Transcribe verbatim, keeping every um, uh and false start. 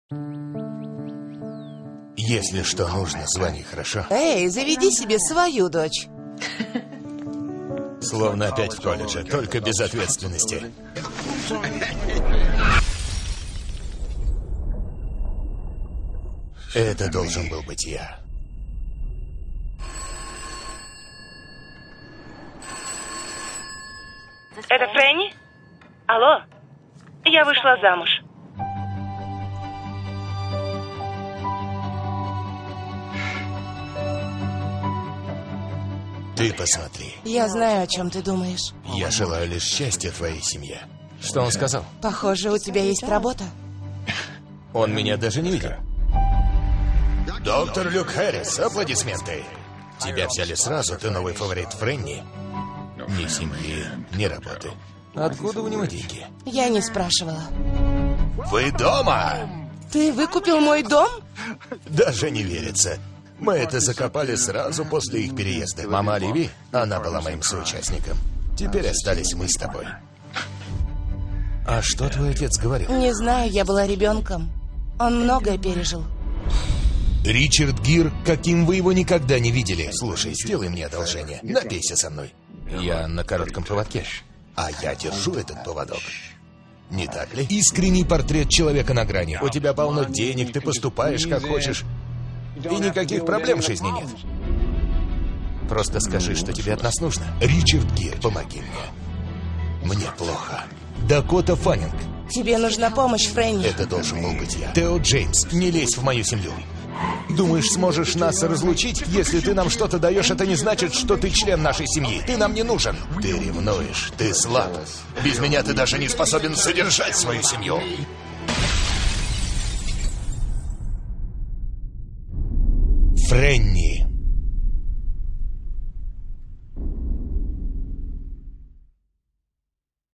Если что нужно, звони, хорошо? Эй, заведи себе свою дочь. Словно опять в колледже, только без ответственности. Это должен был быть я. Это Фрэнни? Алло? Я вышла замуж. Ты посмотри. Я знаю, о чем ты думаешь. Я желаю лишь счастья твоей семье. Что он сказал? Похоже, у тебя есть работа. Он меня даже не видел. Доктор Люк Хэррис, аплодисменты. Тебя взяли сразу, ты новый фаворит Фрэнни. Ни семьи, ни работы. Откуда у него деньги? Я не спрашивала. Вы дома? Ты выкупил мой дом? Даже не верится. Мы это закопали сразу после их переезда. Мама Оливии, она была моим соучастником. Теперь остались мы с тобой. А что твой отец говорил? Не знаю, я была ребенком. Он многое пережил. Ричард Гир, каким вы его никогда не видели. Слушай, сделай мне одолжение. Напейся со мной. Я на коротком поводке. А я держу этот поводок. Не так ли? Искренний портрет человека на грани. У тебя полно денег, ты поступаешь как хочешь. И никаких проблем в жизни нет. Просто скажи, что тебе от нас нужно. Ричард Гир, помоги мне. Мне плохо. Дакота Фаннинг. Тебе нужна помощь, Фрэнни. Это должен был быть я. Тео Джеймс, не лезь в мою семью. Думаешь, сможешь нас разлучить? Если ты нам что-то даешь, это не значит, что ты член нашей семьи. Ты нам не нужен. Ты ревнуешь, ты слаб. Без меня ты даже не способен содержать свою семью. Фрэнни.